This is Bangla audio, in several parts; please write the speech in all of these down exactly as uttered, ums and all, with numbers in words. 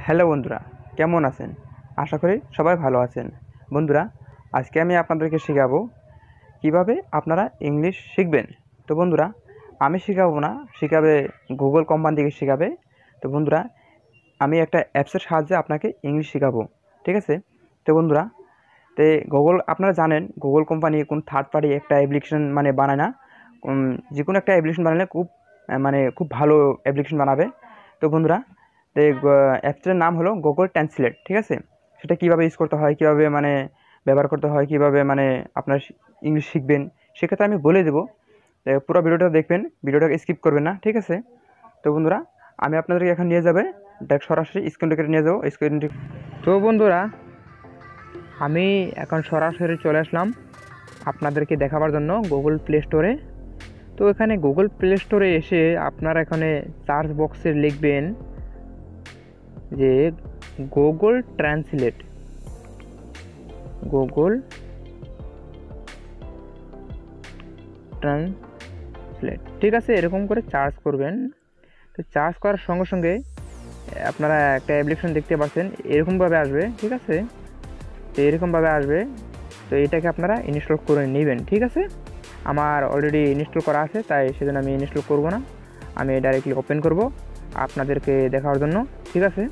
হ্যালো বন্ধুরা, কেমন আছেন? আশা করি সবাই ভালো আছেন। বন্ধুরা, আজকে আমি আপনাদেরকে শেখাবো কিভাবে আপনারা ইংলিশ শিখবেন। তো বন্ধুরা, আমি শেখাবো না, শেখাবে গুগল কোম্পানি থেকে শেখাবে। তো বন্ধুরা, আমি একটা অ্যাপসের সাহায্যে আপনাকে ইংলিশ শেখাবো, ঠিক আছে? তো বন্ধুরা, তো গুগল আপনারা জানেন গুগল কোম্পানি কোন থার্ড পার্টি একটা অ্যাপ্লিকেশন মানে বানায় না। যে কোনো একটা অ্যাপ্লিকেশন বানালে খুব মানে খুব ভালো অ্যাপ্লিকেশন বানাবে। তো বন্ধুরা, তো অ্যাপসটার নাম হলো গুগল ট্রান্সলেট, ঠিক আছে? সেটা কীভাবে ইউজ করতে হয়, কীভাবে মানে ব্যবহার করতে হয়, কীভাবে মানে আপনার ইংলিশ শিখবেন, সেক্ষেত্রে আমি বলে দেবো। পুরো ভিডিওটা দেখবেন, ভিডিওটাকে স্কিপ করবেন না, ঠিক আছে? তো বন্ধুরা, আমি আপনাদেরকে এখন নিয়ে যাবে ডাইরেক্ট সরাসরি স্ক্রিন রেকর্ডে নিয়ে যাবো স্ক্রিন। তো বন্ধুরা, আমি এখন সরাসরি চলে আসলাম আপনাদেরকে দেখাবার জন্য গুগল প্লে স্টোরে। তো এখানে গুগল প্লে স্টোরে এসে আপনারা এখানে সার্চ বক্সে লিখবেন যে গুগল ট্রান্সলেট, গুগল ট্রান্সলেট, ঠিক আছে? এরকম করে সার্চ করবেন। তো সার্চ করার সঙ্গে সঙ্গে আপনারা একটা অ্যাপ্লিকেশন দেখতে পাচ্ছেন, এরকমভাবে আসবে, ঠিক আছে? তো এরকমভাবে আসবে। তো এটাকে আপনারা ইনস্টল করে নেবেন, ঠিক আছে? আমার অলরেডি ইনস্টল করা আছে, তাই সেজন্য আমি ইনস্টল করব না, আমি ডাইরেক্টলি ওপেন করব আপনাদেরকে দেখার জন্য, ঠিক আছে?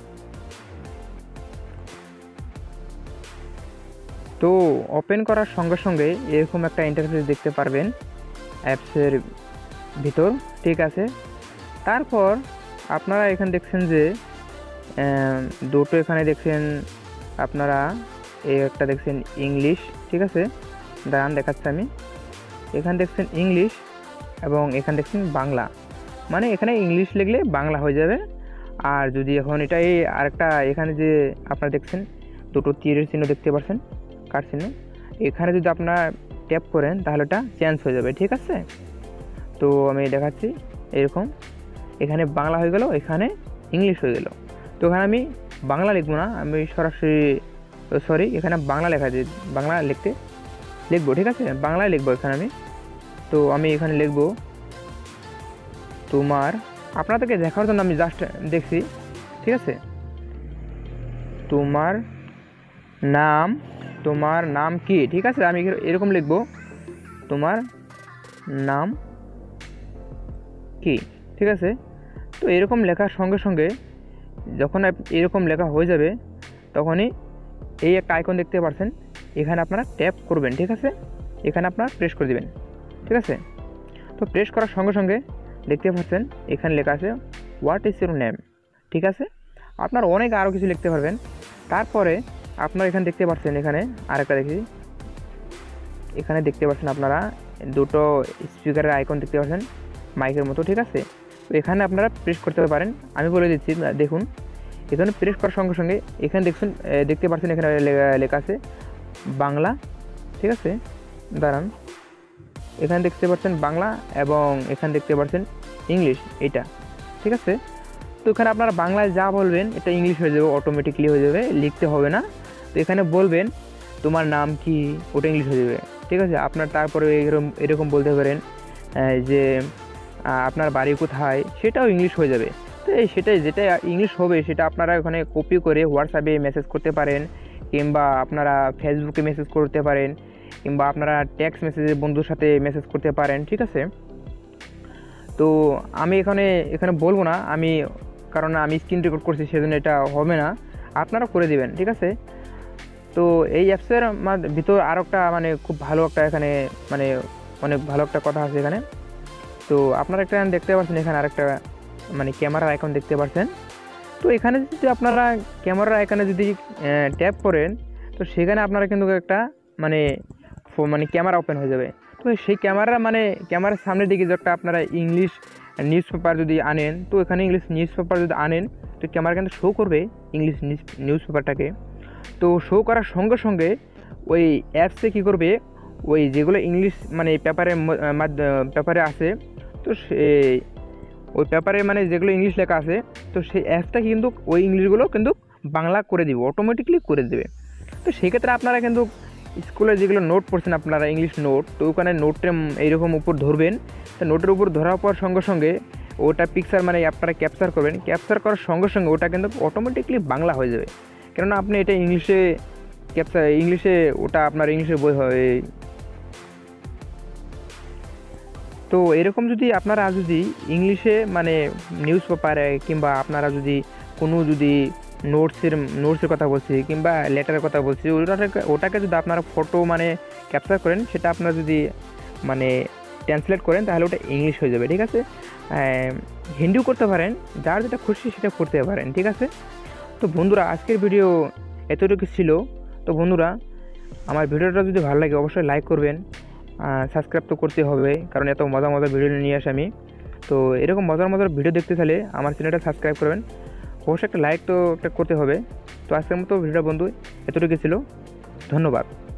তো ওপেন করার সঙ্গে সঙ্গে এরকম একটা ইন্টারফেস দেখতে পারবেন অ্যাপসের ভিতর, ঠিক আছে? তারপর আপনারা এখানে দেখছেন যে দুটো এখানে দেখছেন আপনারা, এই একটা দেখছেন ইংলিশ, ঠিক আছে? দাঁড়ান দেখাচ্ছি আমি। এখানে দেখছেন ইংলিশ এবং এখানে দেখছেন বাংলা, মানে এখানে ইংলিশ লিখলে বাংলা হয়ে যাবে। আর যদি এখন এটাই আরেকটা, এখানে যে আপনারা দেখছেন দুটো তীরের চিহ্ন দেখতে পাচ্ছেন, কার চিহ্ন, এখানে যদি আপনারা ট্যাপ করেন তাহলে এটা চেঞ্জ হয়ে যাবে, ঠিক আছে? তো আমি দেখাচ্ছি এরকম, এখানে বাংলা হয়ে গেল, এখানে ইংলিশ হয়ে গেল। তো এখানে আমি বাংলা লিখবো না, আমি সরাসরি সরি এখানে বাংলা লেখা দিয়ে বাংলা লিখতে লিখবো, ঠিক আছে? বাংলায় লিখবো এখানে আমি। তো আমি এখানে লিখবো তোমার, আপনাদেরকে দেখার জন্য আমি জাস্ট দেখছি, ঠিক আছে? তোমার নাম, তোমার নাম কি, ঠিক আছে? আমি এরকম লিখবো, তোমার নাম কি, ঠিক আছে? তো এরকম লেখার সঙ্গে সঙ্গে যখন এরকম লেখা হয়ে যাবে তখনই এই একটা আইকন দেখতে পাচ্ছেন, এখানে আপনারা ট্যাপ করবেন, ঠিক আছে? এখানে আপনারা প্রেস করে দেবেন, ঠিক আছে? তো প্রেস করার সঙ্গে সঙ্গে দেখতে পাচ্ছেন এখানে লেখা আছে হোয়াট ইজ ইউর নেম, ঠিক আছে? আপনারা অনেক আরও কিছু লিখতে পারবেন। তারপরে আপনারা এখানে দেখতে পাচ্ছেন, এখানে আরেকটা দেখি, এখানে দেখতে পাচ্ছেন আপনারা দুটো স্পিকারের আইকন দেখতে পাচ্ছেন মাইকের মতো, ঠিক আছে? তো এখানে আপনারা প্রেস করতে পারেন, আমি বলে দিচ্ছি। দেখুন এখানে প্রেস করার সঙ্গে সঙ্গে এখানে দেখছেন দেখতে পাচ্ছেন এখানে লেখা আছে বাংলা, ঠিক আছে? দাঁড়ান, এখানে দেখতে পাচ্ছেন বাংলা এবং এখানে দেখতে পাচ্ছেন ইংলিশ, এটা, ঠিক আছে? তো এখানে আপনারা বাংলায় যা বলবেন এটা ইংলিশ হয়ে যাবে, অটোমেটিকলি হয়ে যাবে, লিখতে হবে না। তো এখানে বলবেন তোমার নাম কি, ওটা ইংলিশ হয়ে যাবে, ঠিক আছে? আপনার তারপরে এরকম এরকম বলতে পারেন যে আপনার বাড়ি কোথায়, সেটাও ইংলিশ হয়ে যাবে। তো এই সেটাই যেটা ইংলিশ হবে সেটা আপনারা ওখানে কপি করে হোয়াটসঅ্যাপে মেসেজ করতে পারেন, কিংবা আপনারা ফেসবুকে মেসেজ করতে পারেন, কিংবা আপনারা টেক্সট মেসেজে বন্ধুর সাথে মেসেজ করতে পারেন, ঠিক আছে? তো আমি এখানে এখানে বলবো না আমি, কারণ আমি স্ক্রিন রেকর্ড করছি সেজন্য এটা হবে না, আপনারা করে দিবেন, ঠিক আছে? তো এই অ্যাপসের ভিতর আরও একটা মানে খুব ভালো একটা এখানে মানে অনেক ভালো একটা কথা আছে এখানে। তো আপনারা একটা দেখতে পাচ্ছেন এখানে আরেকটা মানে ক্যামেরার আইকন দেখতে পাচ্ছেন। তো এখানে যদি আপনারা ক্যামেরার আইকনে যদি ট্যাপ করেন তো সেখানে আপনারা কিন্তু একটা মানে মানে ক্যামেরা ওপেন হয়ে যাবে। তো সেই ক্যামেরা মানে ক্যামেরার সামনের দিকে যে একটা আপনারা ইংলিশ নিউজ পেপার যদি আনেন, তো এখানে ইংলিশ নিউজ পেপার যদি আনেন তো ক্যামেরা কিন্তু শো করবে ইংলিশ নিউজ পেপারটাকে। তো শো করার সঙ্গে সঙ্গে ওই অ্যাপসে কী করবে, ওই যেগুলো ইংলিশ মানে পেপারের পেপারে আছে, তো সে ওই পেপারে মানে যেগুলো ইংলিশ লেখা আছে তো সেই অ্যাপসটা কিন্তু ওই ইংলিশগুলো কিন্তু বাংলা করে দিবে, অটোমেটিকলি করে দেবে। তো সেক্ষেত্রে আপনারা কিন্তু স্কুলে যেগুলো নোট পড়ছেন আপনারা ইংলিশ নোট, তো ওখানে নোটের এইরকম উপর ধরবেন। তো নোটের উপর ধরার পর সঙ্গে সঙ্গে ওটা পিকচার মানে আপনারা ক্যাপচার করবেন, ক্যাপচার করার সঙ্গে সঙ্গে ওটা কিন্তু অটোমেটিকলি বাংলা হয়ে যাবে। কেননা আপনি এটা ইংলিশে ক্যাপচার ইংলিশে ওটা আপনার ইংলিশে বই হয়। তো এরকম যদি আপনারা যদি ইংলিশে মানে নিউজ পেপারে কিংবা আপনারা যদি কোনো যদি নোটসের নোটসের কথা বলছি কিংবা লেটারের কথা বলছি, ওটাকে ওটাকে যদি আপনারা ফটো মানে ক্যাপচার করেন, সেটা আপনারা যদি মানে ট্রান্সলেট করেন তাহলে ওটা ইংলিশ হয়ে যাবে, ঠিক আছে। হিন্দিও করতে পারেন, যার যেটা খুশি সেটা করতে পারেন, ঠিক আছে। তো বন্ধুরা আজকের ভিডিও এতটুকু ছিল। তো বন্ধুরা আমার ভিডিওটা যদি ভালো লাগে অবশ্যই লাইক করবেন, সাবস্ক্রাইব তো করতে হবে, কারণ এত মজার মজার ভিডিও নিয়ে আসি আমি। তো এরকম মজার মজার ভিডিও দেখতে চাইলে আমার চ্যানেলটা সাবস্ক্রাইব করবেন, অবশ্যই একটা লাইক তো একটা করতে হবে। তো আজকের মতো ভিডিওটা বন্ধু এতটুকু ছিল, ধন্যবাদ।